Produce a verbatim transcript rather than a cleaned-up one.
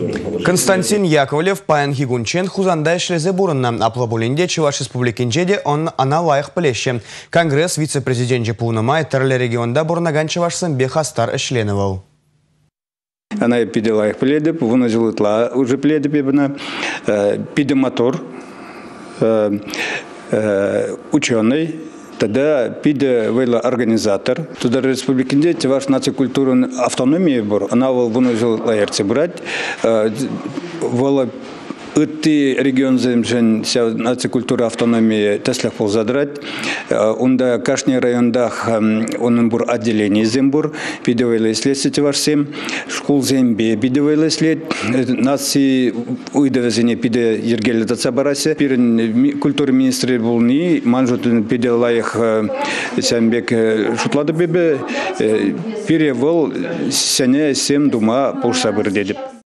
Константин Яковлев паян хигунчен хузандай шлезе бурынна. Аплабулинде Чуваш республикинчеде он ана лайық плеще. Конгресс вице-президент Пунамай терле регионда бурнаган Чувашсын бехастар эшленывал. Она пиде лайық пледе, вона жилытла уже пледе пебна, пиде мотор, ученый. Тогда пиде вела организатор. Туда республикинде Чуваш нация культуры автономии был. Она вынуждена лаерцы брать. Вела эти регион земжен нация культуры автономии теслях пол задрать. Унда каждый райондах он был отделение зембур. Пиде вела исследовать Чуваш сем. Школ зембе пиде вела исследовать. Нации уйдевезение пиде ергели тацабарасе. Пирен культуры министры был не манжут пиде лаих сембек шутлады бебе. Пире вол сене сем дума пушса бердедеп.